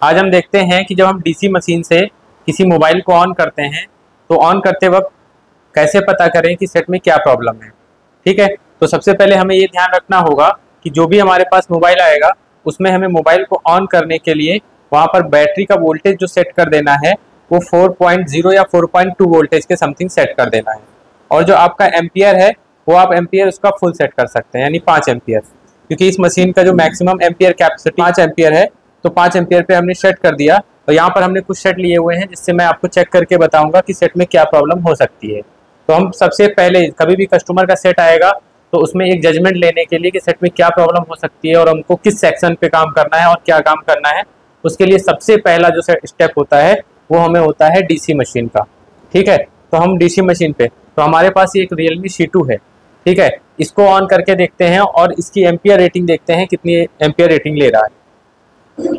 आज हम देखते हैं कि जब हम डीसी मशीन से किसी मोबाइल को ऑन करते हैं तो ऑन करते वक्त कैसे पता करें कि सेट में क्या प्रॉब्लम है। ठीक है, तो सबसे पहले हमें ये ध्यान रखना होगा कि जो भी हमारे पास मोबाइल आएगा उसमें हमें मोबाइल को ऑन करने के लिए वहाँ पर बैटरी का वोल्टेज जो सेट कर देना है वो 4.0 या 4.2 वोल्टेज के समथिंग सेट कर देना है। और जो आपका एम्पियर है वो आप एम्पियर उसका फुल सेट कर सकते हैं, यानी 5 एम्पियर, क्योंकि इस मशीन का जो मैक्सिमम एम्पियर कैपेसिटी 5 एम्पियर है। तो 5 एम्पियर पे हमने सेट कर दिया। तो यहाँ पर हमने कुछ सेट लिए हुए हैं जिससे मैं आपको चेक करके बताऊंगा कि सेट में क्या प्रॉब्लम हो सकती है। तो हम सबसे पहले कभी भी कस्टमर का सेट आएगा तो उसमें एक जजमेंट लेने के लिए कि सेट में क्या प्रॉब्लम हो सकती है और हमको किस सेक्शन पे काम करना है और क्या काम करना है, उसके लिए सबसे पहला जो स्टेप होता है वो हमें होता है डीसी मशीन का। ठीक है, तो हम डीसी मशीन पे, तो हमारे पास ये एक Realme C2 है। ठीक है, इसको ऑन करके देखते हैं और इसकी एम्पियर रेटिंग देखते हैं कितनी एम्पियर रेटिंग ले रहा है।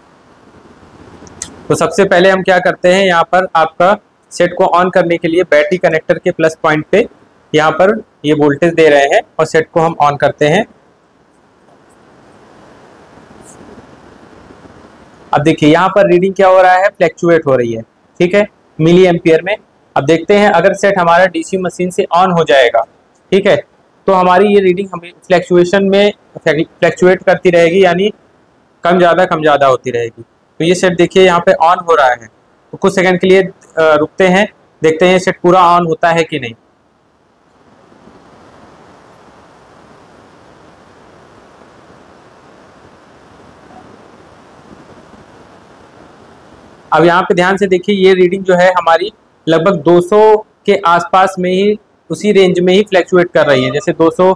तो सबसे पहले हम क्या करते हैं, यहाँ पर आपका सेट को ऑन करने के लिए बैटरी कनेक्टर के प्लस पॉइंट पे यहाँ पर ये वोल्टेज दे रहे हैं और सेट को हम ऑन करते हैं। अब देखिए यहाँ पर रीडिंग क्या हो रहा है, फ्लैक्चुएट हो रही है। ठीक है, मिली एम्पियर में। अब देखते हैं अगर सेट हमारा डीसी मशीन से ऑन हो जाएगा, ठीक है, तो हमारी ये रीडिंग हमें फ्लैक्चुएशन में फ्लैक्चुएट करती रहेगी, यानी कम ज़्यादा होती रहेगी। तो ये सेट देखिए यहाँ पे ऑन हो रहा है, तो कुछ सेकंड के लिए रुकते हैं, देखते हैं सेट पूरा ऑन होता है कि नहीं। अब यहाँ पे ध्यान से देखिए, ये रीडिंग जो है हमारी लगभग 200 के आसपास में ही, उसी रेंज में ही फ्लैक्चुएट कर रही है, जैसे 200,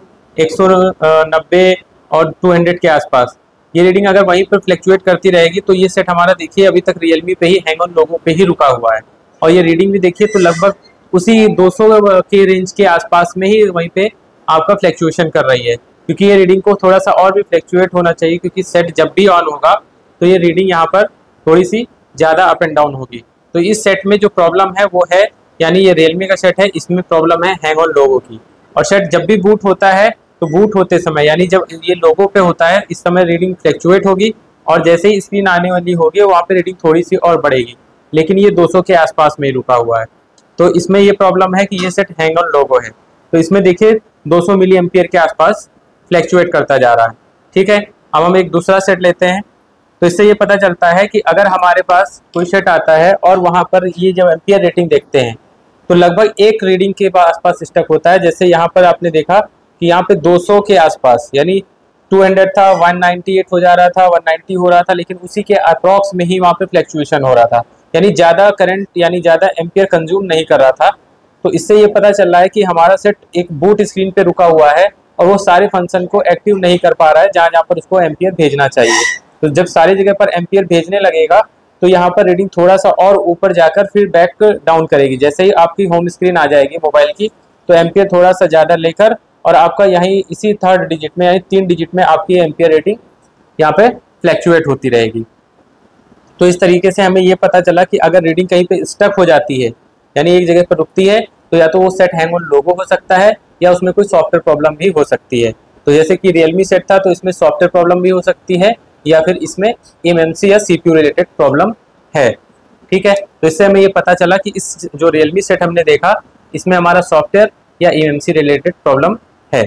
190 और 200 के आसपास। ये रीडिंग अगर वहीं पर फ्लैक्चुएट करती रहेगी तो ये सेट हमारा देखिए अभी तक रियलमी पे ही, हैंग ऑन लोगों पे ही रुका हुआ है। और ये रीडिंग भी देखिए तो लगभग उसी 200 के रेंज के आसपास में ही वहीं पे आपका फ्लैक्चुएशन कर रही है, क्योंकि ये रीडिंग को थोड़ा सा और भी फ्लैक्चुएट होना चाहिए, क्योंकि सेट जब भी ऑन होगा तो ये रीडिंग यहाँ पर थोड़ी सी ज़्यादा अप एंड डाउन होगी। तो इस सेट में जो प्रॉब्लम है वो है, यानी ये रियलमी का सेट है, इसमें प्रॉब्लम है हैंग ऑन लोगो की। और सेट जब भी बूट होता है तो बूट होते समय, यानी जब ये लोगो पे होता है इस समय रीडिंग फ्लैक्चुएट होगी, और जैसे ही स्क्रीन आने वाली होगी वहाँ पे रीडिंग थोड़ी सी और बढ़ेगी, लेकिन ये 200 के आसपास में ही रुका हुआ है। तो इसमें ये प्रॉब्लम है कि ये सेट हैंग ऑन लोगो है। तो इसमें देखिए 200 मिली एम्पियर के आसपास फ्लैक्चुएट करता जा रहा है। ठीक है, अब हम एक दूसरा सेट लेते हैं। तो इससे ये पता चलता है कि अगर हमारे पास कोई सेट आता है और वहाँ पर ये जब एम्पियर रेटिंग देखते हैं तो लगभग एक रीडिंग के आसपास स्टक होता है। जैसे यहाँ पर आपने देखा कि यहाँ पे 200 के आसपास, यानी 200 था, 198 हो जा रहा था, 190 हो रहा था, लेकिन उसी के अप्रॉक्स में ही वहाँ पे फ्लैक्चुएशन हो रहा था, यानी ज़्यादा करंट, यानी ज़्यादा एम्पियर कंज्यूम नहीं कर रहा था। तो इससे ये पता चल रहा है कि हमारा सेट एक बूट स्क्रीन पे रुका हुआ है और वो सारे फंक्शन को एक्टिव नहीं कर पा रहा है जहाँ पर उसको एम्पियर भेजना चाहिए। तो जब सारी जगह पर एम्पियर भेजने लगेगा तो यहाँ पर रीडिंग थोड़ा सा और ऊपर जाकर फिर बैक डाउन करेगी। जैसे ही आपकी होम स्क्रीन आ जाएगी मोबाइल की तो एम्पियर थोड़ा सा ज़्यादा लेकर और आपका यहीं इसी 3rd डिजिट में, यानी 3 डिजिट में आपकी एम्पियर रेटिंग यहाँ पे फ्लैक्चुएट होती रहेगी। तो इस तरीके से हमें ये पता चला कि अगर रीडिंग कहीं पे स्टक हो जाती है, यानी एक जगह पर रुकती है, तो या तो वो सेट हैंग ऑन लोगो हो सकता है या उसमें कोई सॉफ्टवेयर प्रॉब्लम भी हो सकती है। तो जैसे कि रियलमी सेट था तो इसमें सॉफ्टवेयर प्रॉब्लम भी हो सकती है या फिर इसमें एमएमसी या सीपीयू रिलेटेड प्रॉब्लम है। ठीक है, तो इससे हमें ये पता चला कि इस जो रियलमी सेट हमने देखा इसमें हमारा सॉफ्टवेयर या एमएमसी रिलेटेड प्रॉब्लम है।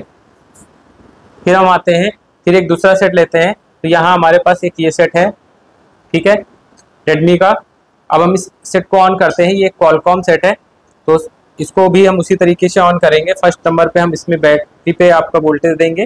फिर हम आते हैं, फिर एक दूसरा सेट लेते हैं। तो यहाँ हमारे पास एक ये सेट है, ठीक है, रेडमी का। अब हम इस सेट को ऑन करते हैं, ये क्वालकॉम सेट है, तो इसको भी हम उसी तरीके से ऑन करेंगे। फर्स्ट नंबर पे हम इसमें बैटरी पे आपका वोल्टेज देंगे।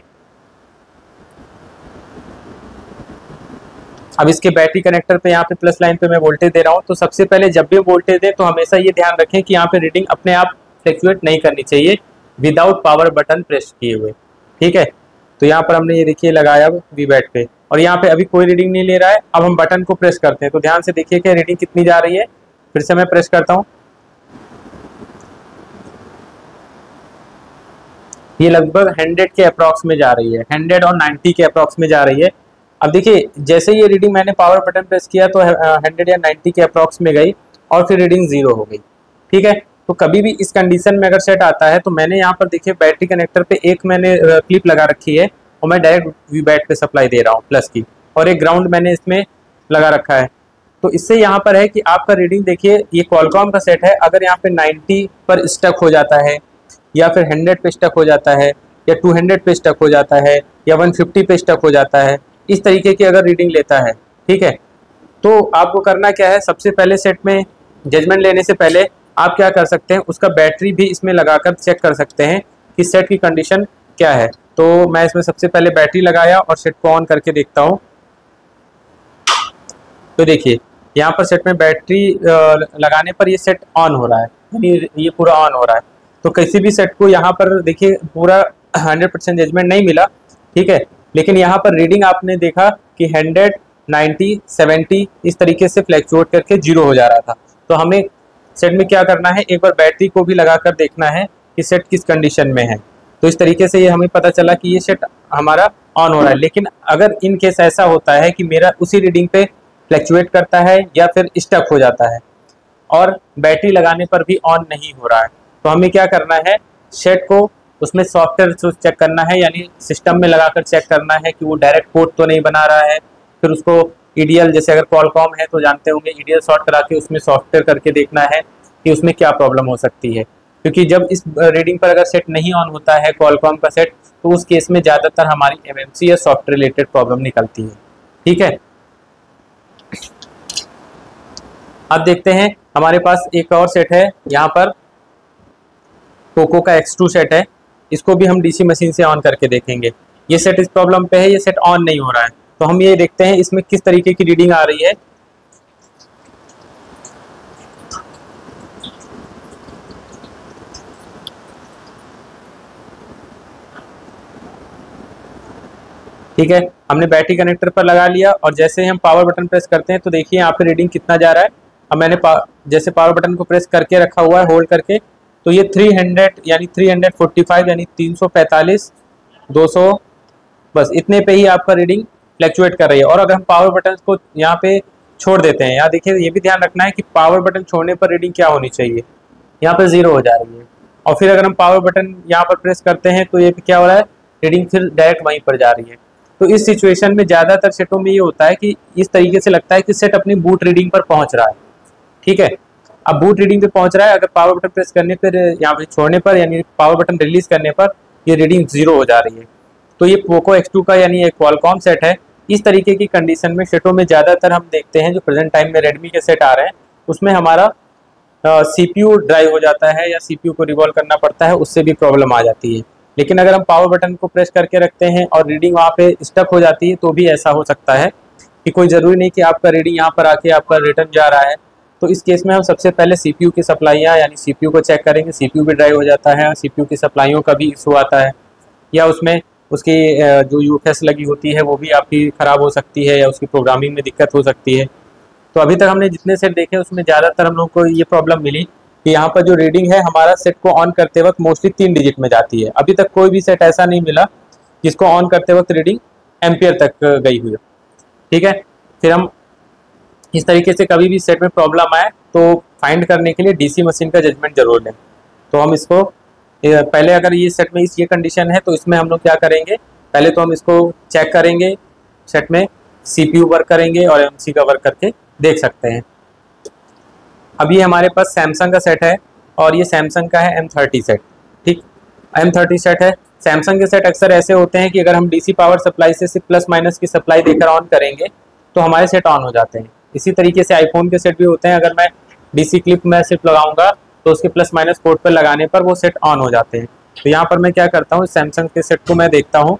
अब इसके बैटरी कनेक्टर पे यहाँ पे प्लस लाइन पे मैं वोल्टेज दे रहा हूँ। तो सबसे पहले जब भी वोल्टेज दें तो हमेशा ये ध्यान रखें कि यहाँ पे रीडिंग अपने आप फ्लैक्चुएट नहीं करनी चाहिए विदाउट पावर बटन प्रेस किए हुए। ठीक है, तो यहाँ पर हमने ये देखिए लगाया वी बैट पे और यहाँ पे अभी कोई रीडिंग नहीं ले रहा है। अब हम बटन को प्रेस करते हैं तो ध्यान से देखिए कि रीडिंग कितनी जा रही है। फिर से मैं प्रेस करता हूँ, ये लगभग 100 के अप्रॉक्स में जा रही है, 100 और 90 के अप्रॉक्स में जा रही है। अब देखिए जैसे ये रीडिंग मैंने पावर बटन प्रेस किया तो 100 या 90 के अप्रॉक्स में गई और फिर रीडिंग 0 हो गई। ठीक है, तो कभी भी इस कंडीशन में अगर सेट आता है तो मैंने यहाँ पर देखिए बैटरी कनेक्टर पे एक मैंने क्लिप लगा रखी है और मैं डायरेक्ट वी बैट पे सप्लाई दे रहा हूँ प्लस की, और एक ग्राउंड मैंने इसमें लगा रखा है। तो इससे यहाँ पर है कि आपका रीडिंग देखिए, ये क्वालकॉम का सेट है, अगर यहाँ पे 90 पर स्टक हो जाता है या फिर 100 पे स्टक हो जाता है या 200 पे स्टक हो जाता है या 150 पे स्टक हो जाता है, इस तरीके की अगर रीडिंग लेता है, ठीक है, तो आपको करना क्या है, सबसे पहले सेट में जजमेंट लेने से पहले आप क्या कर सकते हैं, उसका बैटरी भी इसमें लगाकर चेक कर सकते हैं कि सेट की कंडीशन क्या है। तो मैं इसमें सबसे पहले बैटरी लगाया और सेट को ऑन करके देखता हूँ। तो देखिए यहाँ पर सेट में बैटरी लगाने पर ये सेट ऑन हो रहा है, यानी ये पूरा ऑन हो रहा है। तो किसी भी सेट को यहाँ पर देखिए पूरा 100% जजमेंट नहीं मिला, ठीक है, लेकिन यहाँ पर रीडिंग आपने देखा कि 100, 90, 70 इस तरीके से फ्लैक्चुएट करके 0 हो जा रहा था। तो हमें सेट में क्या करना है, एक बार बैटरी को भी लगाकर देखना है कि सेट किस कंडीशन में है। तो इस तरीके से ये हमें पता चला कि ये सेट हमारा ऑन हो रहा है। लेकिन अगर इन केस ऐसा होता है कि मेरा उसी रीडिंग पे फ्लैक्चुएट करता है या फिर स्टक हो जाता है और बैटरी लगाने पर भी ऑन नहीं हो रहा है, तो हमें क्या करना है, सेट को उसमें सॉफ्टवेयर से चेक करना है, यानी सिस्टम में लगाकर चेक करना है कि वो डायरेक्ट पोर्ट तो नहीं बना रहा है। फिर उसको ईडीएल, जैसे अगर क्वालकॉम है तो जानते होंगे, ईडीएल सॉर्ट करा के उसमें सॉफ्टवेयर करके देखना है कि उसमें क्या प्रॉब्लम हो सकती है। क्योंकि जब इस रीडिंग पर अगर सेट नहीं ऑन होता है क्वालकॉम का सेट, तो उस केस में ज़्यादातर हमारी एमएमसी या सॉफ्टवेयर रिलेटेड प्रॉब्लम निकलती है, ठीक है। अब देखते हैं हमारे पास एक और सेट है, यहाँ पर पोको का X2 सेट है, इसको भी हम डीसी मशीन से ऑन करके देखेंगे। ये सेट इस प्रॉब्लम पे है, ये सेट ऑन नहीं हो रहा है, तो हम ये देखते हैं इसमें किस तरीके की रीडिंग आ रही है। ठीक है, हमने बैटरी कनेक्टर पर लगा लिया और जैसे ही हम पावर बटन प्रेस करते हैं तो देखिए यहाँ पे रीडिंग कितना जा रहा है। अब मैंने जैसे पावर बटन को प्रेस करके रखा हुआ है होल्ड करके, तो ये 300 यानी 345 यानी 345, 200, बस इतने पे ही आपका रीडिंग फ्लैक्चुएट कर रही है। और अगर हम पावर बटन को यहाँ पे छोड़ देते हैं, यहाँ देखिए ये भी ध्यान रखना है कि पावर बटन छोड़ने पर रीडिंग क्या होनी चाहिए, यहाँ पर 0 हो जा रही है। और फिर अगर हम पावर बटन यहाँ पर प्रेस करते हैं तो ये क्या हो रहा है, रीडिंग फिर डायरेक्ट वहीं पर जा रही है। तो इस सिचुएशन में ज़्यादातर सेटों में ये होता है कि इस तरीके से लगता है कि सेट अपनी बूट रीडिंग पर पहुंच रहा है, ठीक है। अब बूट रीडिंग पे पहुंच रहा है, अगर पावर बटन प्रेस करने पर, यहाँ पे छोड़ने पर, यानी पावर बटन रिलीज करने पर ये रीडिंग 0 हो जा रही है। तो ये पोको X2 का यानी एक क्वालकॉम सेट है। इस तरीके की कंडीशन में सेटों में ज़्यादातर हम देखते हैं, जो प्रेजेंट टाइम में रेडमी के सेट आ रहे हैं उसमें हमारा CPU ड्राइव हो जाता है या CPU को रिवॉल्व करना पड़ता है, उससे भी प्रॉब्लम आ जाती है। लेकिन अगर हम पावर बटन को प्रेस करके रखते हैं और रीडिंग वहाँ पे स्टक हो जाती है, तो भी ऐसा हो सकता है कि कोई ज़रूरी नहीं कि आपका रीडिंग यहाँ पर आके आपका रिटर्न जा रहा है। तो इस केस में हम सबसे पहले CPU की सप्लाइयाँ यानी CPU को चेक करेंगे। CPU भी ड्राइव हो जाता है, CPU की सप्लाइयों का भी इशू आता है, या उसमें उसकी जो UFS लगी होती है वो भी आपकी ख़राब हो सकती है, या उसकी प्रोग्रामिंग में दिक्कत हो सकती है। तो अभी तक हमने जितने सेट देखे उसमें ज़्यादातर हम लोग को ये प्रॉब्लम मिली कि यहाँ पर जो रीडिंग है हमारा सेट को ऑन करते वक्त मोस्टली 3 डिजिट में जाती है। अभी तक कोई भी सेट ऐसा नहीं मिला जिसको ऑन करते वक्त रीडिंग एम्पियर तक गई हुई, ठीक है। फिर हम इस तरीके से कभी भी सेट में प्रॉब्लम आए तो फाइंड करने के लिए डीसी मशीन का जजमेंट जरूर लें। तो हम इसको पहले, अगर ये सेट में ये कंडीशन है तो इसमें हम लोग क्या करेंगे, पहले तो हम इसको चेक करेंगे, सेट में CPU वर्क करेंगे और MC का वर्क करके देख सकते हैं। अब ये हमारे पास सैमसंग का सेट है और ये सैमसंग का है M30 सेट, ठीक, M30 सेट है। सैमसंग के सेट अक्सर ऐसे होते हैं कि अगर हम डीसी पावर सप्लाई से सिर्फ प्लस माइनस की सप्लाई देकर ऑन करेंगे तो हमारे सेट ऑन हो जाते हैं। इसी तरीके से आईफोन के सेट भी होते हैं, अगर मैं डीसी क्लिप में सिर्फ लगाऊंगा तो उसके प्लस माइनस पोर्ट पर लगाने पर वो सेट ऑन हो जाते हैं। तो यहाँ पर मैं क्या करता हूँ, सैमसंग के सेट को मैं देखता हूँ।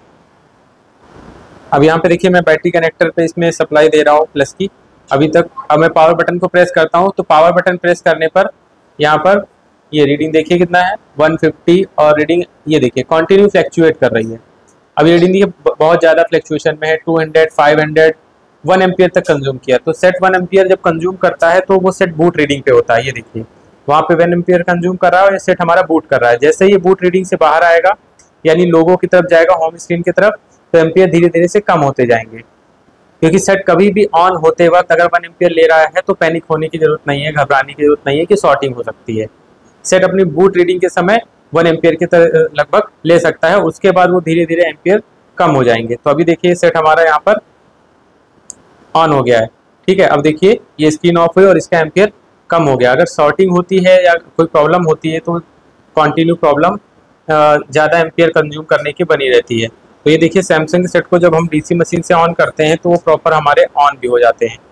अब यहाँ पे देखिए मैं बैटरी कनेक्टर पे इसमें सप्लाई दे रहा हूँ प्लस की अभी तक। अब मैं पावर बटन को प्रेस करता हूँ तो पावर बटन प्रेस करने पर यहाँ पर ये रीडिंग देखिए कितना है 150, और रीडिंग ये देखिए कंटिन्यू फ्लैक्चुएट कर रही है। अब ये रीडिंग देखिए बहुत ज़्यादा फ्लैक्चुएशन में है, 200, 500, 1 एम्पियर तक कंज्यूम किया। तो सेट 1 एम्पियर जब कंज्यूम करता है तो वो सेट बूट रीडिंग पे होता है। ये देखिए वहाँ पे 1 एम्पियर कंज्यूम कर रहा है और ये सेट हमारा बूट कर रहा है। जैसे ये बूट रीडिंग से बाहर आएगा यानी लोगों की तरफ जाएगा, होम स्क्रीन की तरफ, तो एम्पियर धीरे धीरे से कम होते जाएंगे। क्योंकि सेट कभी भी ऑन होते वक्त अगर 1 एम्पियर ले रहा है तो पैनिक होने की जरूरत नहीं है, घबराने की जरूरत नहीं है कि शॉर्टिंग हो सकती है। सेट अपनी बूट रीडिंग के समय 1 एम्पियर के लगभग ले सकता है, उसके बाद वो धीरे धीरे एम्पियर कम हो जाएंगे। तो अभी देखिए सेट हमारा यहाँ पर ऑन हो गया है। ठीक है, अब देखिए ये स्क्रीन ऑफ हुई और इसका एम्पियर कम हो गया। अगर शॉर्टिंग होती है या कोई प्रॉब्लम होती है तो कंटिन्यू प्रॉब्लम ज़्यादा एम्पियर कंज्यूम करने की बनी रहती है। तो ये देखिए सैमसंग के सेट को जब हम डीसी मशीन से ऑन करते हैं तो वो प्रॉपर हमारे ऑन भी हो जाते हैं।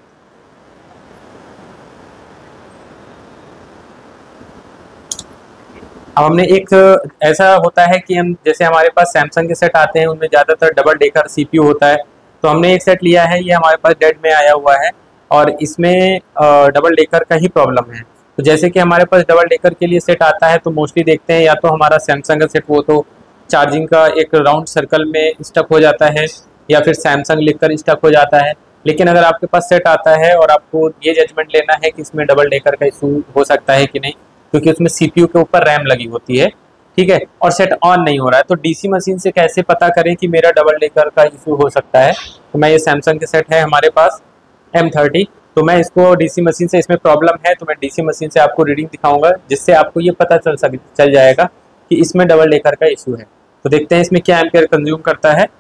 अब हमने एक ऐसा होता है कि हम जैसे हमारे पास सैमसंग के सेट आते हैं उनमें ज़्यादातर डबल डेकर सीपीयू होता है। तो हमने एक सेट लिया है, ये हमारे पास डेड में आया हुआ है और इसमें डबल डेकर का ही प्रॉब्लम है। तो जैसे कि हमारे पास डबल डेकर के लिए सेट आता है तो मोस्टली देखते हैं या तो हमारा सैमसंग का सेट वो तो चार्जिंग का एक राउंड सर्कल में स्टक हो जाता है या फिर सैमसंग लिखकर स्टक हो जाता है। लेकिन अगर आपके पास सेट आता है और आपको ये जजमेंट लेना है कि इसमें डबल डेकर का इशू हो सकता है कि नहीं, क्योंकि उसमें सीपीयू के ऊपर रैम लगी होती है, ठीक है, और सेट ऑन नहीं हो रहा है, तो डीसी मशीन से कैसे पता करें कि मेरा डबल डेकर का इशू हो सकता है। तो मैं ये सैमसंग के सेट है हमारे पास M30, तो मैं इसको डीसी मशीन से, इसमें प्रॉब्लम है तो मैं डीसी मशीन से आपको रीडिंग दिखाऊंगा जिससे आपको ये पता चल जाएगा कि इसमें डबल डेकर का इशू है। तो देखते हैं इसमें क्या एम्पियर कंज्यूम करता है।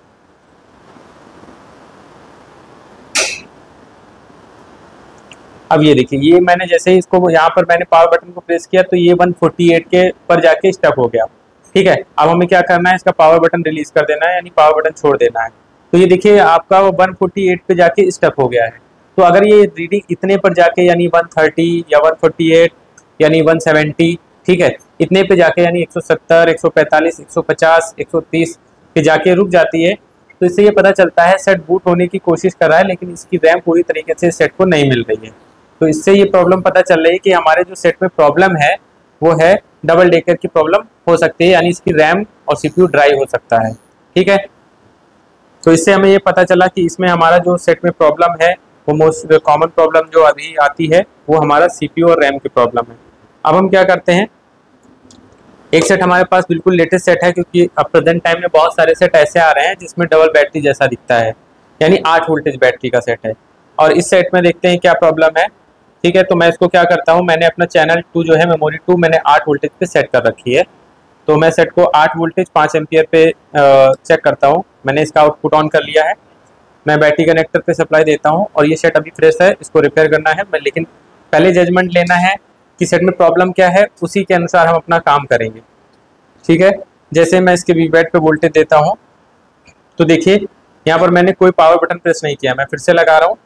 अब ये देखिए, ये मैंने जैसे ही इसको यहाँ पर मैंने पावर बटन को प्रेस किया तो ये 148 के पर जाके स्टक हो गया। ठीक है, अब हमें क्या करना है, इसका पावर बटन रिलीज कर देना है, यानी पावर बटन छोड़ देना है। तो ये देखिए आपका 148 पे जाके स्टक हो गया है। तो अगर ये रीडिंग इतने पर जाके यानी 130 या 148 यानी 170, ठीक है, इतने पे जाके यानी 170, 145, 150, 130 पे जाके रुक जाती है तो इससे ये पता चलता है सेट बूट होने की कोशिश कर रहा है लेकिन इसकी रैम पूरी तरीके से सेट को नहीं मिल रही है। तो इससे ये प्रॉब्लम पता चल रही है कि हमारे जो सेट में प्रॉब्लम है वो है डबल डेकर की प्रॉब्लम हो सकती है, यानी इसकी रैम और सीपीयू ड्राई हो सकता है। ठीक है, तो इससे हमें ये पता चला कि इसमें हमारा जो सेट में प्रॉब्लम है वो मोस्ट कॉमन प्रॉब्लम जो अभी आती है वो हमारा सीपीयू और रैम की प्रॉब्लम है। अब हम क्या करते हैं, एक सेट हमारे पास बिल्कुल लेटेस्ट सेट है क्योंकि अब प्रेजेंट टाइम में बहुत सारे सेट ऐसे आ रहे हैं जिसमें डबल बैटरी जैसा दिखता है, यानी 8 वोल्टेज बैटरी का सेट है। और इस सेट में देखते हैं क्या प्रॉब्लम है। ठीक है, तो मैं इसको क्या करता हूँ, मैंने अपना चैनल 2 जो है मेमोरी 2 मैंने 8 वोल्टेज पे सेट कर रखी है। तो मैं सेट को 8 वोल्टेज 5 एम्पियर पे चेक करता हूँ। मैंने इसका आउटपुट ऑन कर लिया है, मैं बैटरी कनेक्टर पे सप्लाई देता हूँ और ये सेट अभी फ्रेश है, इसको रिपेयर करना है मैं, लेकिन पहले जजमेंट लेना है कि सेट में प्रॉब्लम क्या है, उसी के अनुसार हम अपना काम करेंगे। ठीक है, जैसे मैं इसके वीबैट पे वोल्टेज देता हूँ तो देखिए यहाँ पर मैंने कोई पावर बटन प्रेस नहीं किया, मैं फिर से लगा रहा हूँ,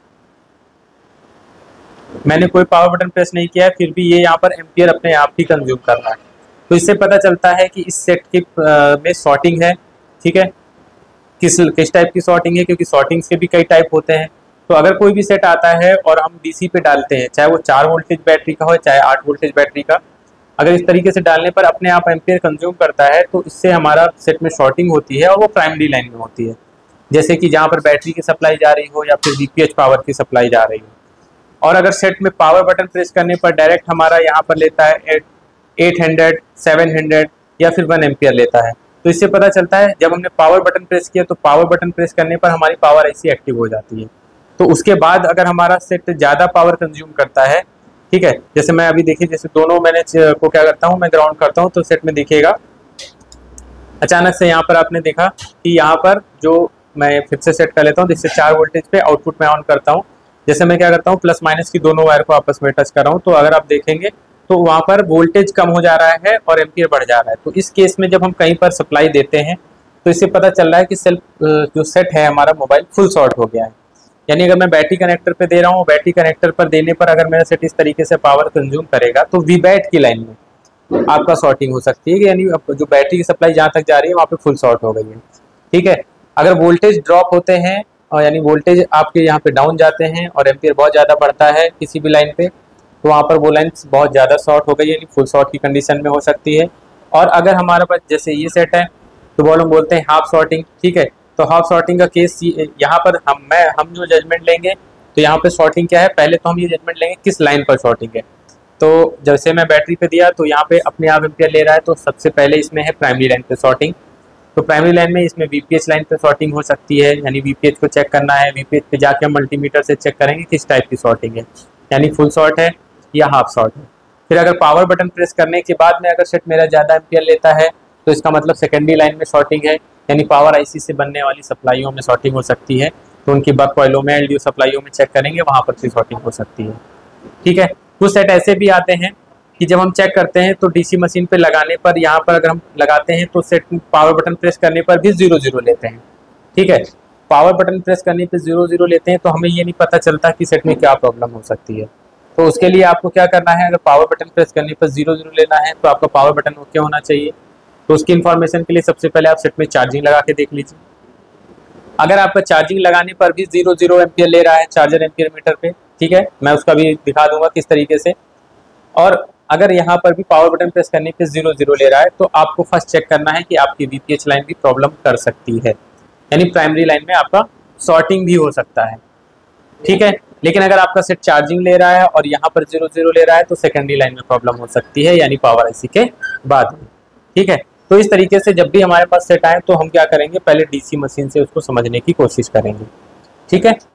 मैंने कोई पावर बटन प्रेस नहीं किया है, फिर भी ये यहाँ पर एम्पियर अपने आप ही कंज्यूम कर रहा है। तो इससे पता चलता है कि इस सेट की में शॉर्टिंग है। ठीक है, किस टाइप की शॉर्टिंग है, क्योंकि शॉर्टिंग्स के भी कई टाइप होते हैं। तो अगर कोई भी सेट आता है और हम डीसी पे डालते हैं, चाहे वो 4 वोल्टेज बैटरी का हो चाहे 8 वोल्टेज बैटरी का, अगर इस तरीके से डालने पर अपने आप एम्पियर कंज्यूम करता है तो इससे हमारा सेट में शॉर्टिंग होती है और वो प्राइमरी लाइन में होती है, जैसे कि जहाँ पर बैटरी की सप्लाई जा रही हो या फिर वीपीएच पावर की सप्लाई जा रही हो। और अगर सेट में पावर बटन प्रेस करने पर डायरेक्ट हमारा यहाँ पर लेता है 800, 700 या फिर 1 एम्पियर लेता है। तो इससे पता चलता है जब हमने पावर बटन प्रेस किया तो पावर बटन प्रेस करने पर हमारी पावर ऐसी एक्टिव हो जाती है। तो उसके बाद अगर हमारा सेट ज़्यादा पावर कंज्यूम करता है, ठीक है, जैसे मैं अभी देखिए, जैसे दोनों मैंने को क्या करता हूँ, मैं ग्राउंड करता हूँ तो सेट में दिखेगा अचानक से यहाँ पर आपने देखा कि यहाँ पर जो मैं फिर से सेट कर लेता हूँ जिससे 4 वोल्टेज पे आउटपुट में ऑन करता हूँ। जैसे मैं क्या करता हूँ, प्लस माइनस की दोनों वायर को आपस में टच कर रहा हूँ तो अगर आप देखेंगे तो वहाँ पर वोल्टेज कम हो जा रहा है और एम्पियर बढ़ जा रहा है। तो इस केस में जब हम कहीं पर सप्लाई देते हैं तो इससे पता चल रहा है कि सेल्फ जो सेट है हमारा मोबाइल फुल शॉर्ट हो गया है। यानी अगर मैं बैटरी कनेक्टर पे दे रहा हूँ, बैटरी कनेक्टर पर देने पर अगर मेरा सेट इस तरीके से पावर कंज्यूम करेगा तो वीबैट की लाइन में आपका शॉर्टिंग हो सकती है, यानी जो बैटरी की सप्लाई जहाँ तक जा रही है वहाँ पे फुल शॉर्ट हो गई है। ठीक है, अगर वोल्टेज ड्रॉप होते हैं और यानी वोल्टेज आपके यहाँ पे डाउन जाते हैं और एम्पियर बहुत ज़्यादा बढ़ता है किसी भी लाइन पे, तो वहाँ पर वो लाइन बहुत ज़्यादा शॉर्ट हो गई यानी फुल शॉर्ट की कंडीशन में हो सकती है। और अगर हमारे पास जैसे ये सेट है तो वो लोग बोलते हैं हाफ शॉर्टिंग। ठीक है, तो हाफ शॉर्टिंग का केस यहाँ पर हम जो जजमेंट लेंगे तो यहाँ पे शॉर्टिंग क्या है, पहले तो हम ये जजमेंट लेंगे किस लाइन पर शॉर्टिंग है। तो जैसे मैं बैटरी पे दिया तो यहाँ पे अपने आप एम्पियर ले रहा है, तो सबसे पहले इसमें है प्राइमरी लाइन पे शॉर्टिंग। तो प्राइमरी लाइन में इसमें वीपीएच लाइन पे शॉर्टिंग हो सकती है, यानी वीपीएच को चेक करना है, वीपीएच पे जाके हम मल्टीमीटर से चेक करेंगे किस टाइप की शॉर्टिंग है, यानी फुल शॉर्ट है या हाफ शॉर्ट है। फिर अगर पावर बटन प्रेस करने के बाद में अगर सेट मेरा ज़्यादा एम्पियर लेता है तो इसका मतलब सेकेंडरी लाइन में शॉर्टिंग है, यानी पावर आईसी से बनने वाली सप्लाइयों में शॉर्टिंग हो सकती है। तो उनकी बक कॉइलों में, एलडीओ सप्लाईयों में चेक करेंगे, वहां पर शॉर्टिंग हो सकती है। ठीक है। कुछ सेट ऐसे भी आते हैं कि जब हम चेक करते हैं तो डीसी मशीन पे लगाने पर, यहाँ पर अगर हम लगाते हैं तो सेट पावर बटन प्रेस करने पर भी 0-0 लेते हैं। ठीक है। पावर बटन प्रेस करने पे 0-0 लेते हैं तो हमें ये नहीं पता चलता कि सेट में क्या प्रॉब्लम हो सकती है। तो उसके लिए आपको क्या करना है, अगर पावर बटन प्रेस करने पर 0-0 लेना है तो आपका पावर बटन ओके होना चाहिए। तो उसकी इन्फॉर्मेशन के लिए सबसे पहले आप सेट में चार्जिंग लगा के देख लीजिए। अगर आपका चार्जिंग लगाने पर भी 0-0 एम्पियर ले रहा है चार्जर एम्पियर मीटर पे, ठीक है, मैं उसका भी दिखा दूंगा किस तरीके से। और अगर यहाँ पर भी पावर बटन प्रेस करने पे 0-0 ले रहा है तो आपको फर्स्ट चेक करना है कि आपकी वीपीएच लाइन भी प्रॉब्लम कर सकती है, यानी प्राइमरी लाइन में आपका शॉर्टिंग भी हो सकता है। ठीक है। लेकिन अगर आपका सेट चार्जिंग ले रहा है और यहाँ पर 0-0 ले रहा है तो सेकेंडरी लाइन में प्रॉब्लम हो सकती है, यानी पावर आईसी के बाद में। ठीक है। तो इस तरीके से जब भी हमारे पास सेट आए तो हम क्या करेंगे, पहले डीसी मशीन से उसको समझने की कोशिश करेंगे। ठीक है।